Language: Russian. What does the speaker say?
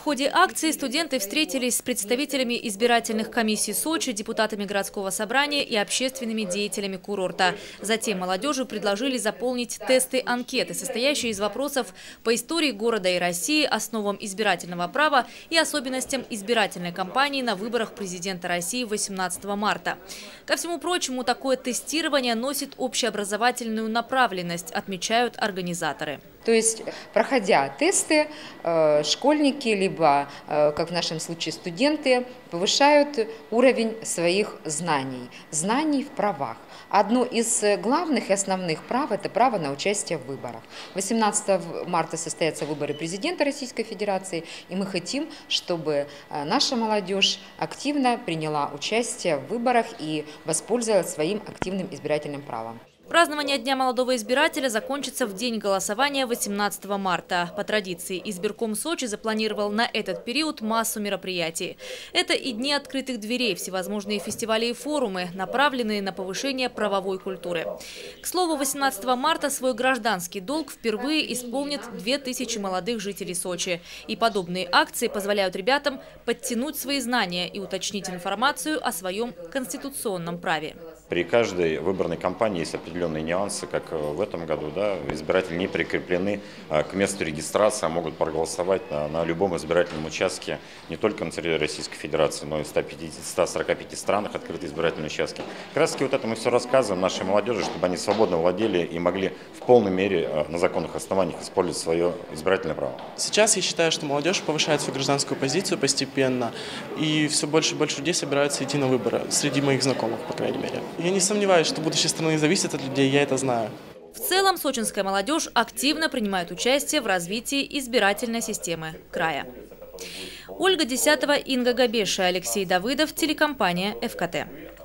ходе акции студенты встретились с представителями избирательных комиссий Сочи, депутатами городского собрания и общественными деятелями курорта. Затем молодежи предложили заполнить тесты-анкеты, состоящие из вопросов по истории города и России, основам избирательного права и особенностям избирательной кампании на выборах президента России 18 марта. Ко всему прочему, такое тестирование носит общеобразовательную направленность, отмечают организаторы. То есть, проходя тесты, школьники, либо, как в нашем случае, студенты, повышают уровень своих знаний в правах. Одно из главных и основных прав – это право на участие в выборах. 18 марта состоятся выборы президента Российской Федерации, и мы хотим, чтобы наша молодежь активно приняла участие в выборах и воспользовалась своим активным избирательным правом. Празднование Дня молодого избирателя закончится в день голосования 18 марта. По традиции, избирком Сочи запланировал на этот период массу мероприятий. Это и дни открытых дверей, всевозможные фестивали и форумы, направленные на повышение правовой культуры. К слову, 18 марта свой гражданский долг впервые исполнит 2000 молодых жителей Сочи. И подобные акции позволяют ребятам подтянуть свои знания и уточнить информацию о своем конституционном праве. При каждой выборной кампании есть определенные нюансы, как в этом году. Избиратели не прикреплены к месту регистрации, а могут проголосовать на любом избирательном участке не только на территории Российской Федерации, но и в 145 странах открыты избирательные участки. Как раз таки вот это мы все рассказываем нашей молодежи, чтобы они свободно владели и могли в полной мере на законных основаниях использовать свое избирательное право. Сейчас я считаю, что молодежь повышает свою гражданскую позицию постепенно, и все больше и больше людей собираются идти на выборы, среди моих знакомых, по крайней мере. Я не сомневаюсь, что будущее страны зависит от людей, я это знаю. В целом, сочинская молодежь активно принимает участие в развитии избирательной системы края. Ольга Десятова, Инга Габеша, Алексей Давыдов, телекомпания ФКТ.